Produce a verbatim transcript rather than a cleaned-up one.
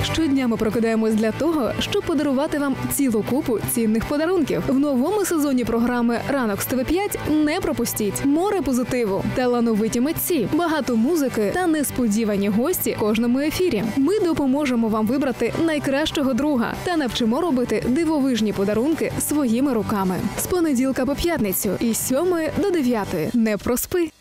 Щодня ми прокидаємось для того, щоб подарувати вам цілу купу цінних подарунків. В новому сезоні програми «Ранок з Т В п'ять» не пропустіть море позитиву, талановиті митці, багато музики та несподівані гості в кожному ефірі. Ми допоможемо вам вибрати найкращого друга та навчимо робити дивовижні подарунки своїми руками. З понеділка по п'ятницю із сьомої до дев'ятої. Не проспи!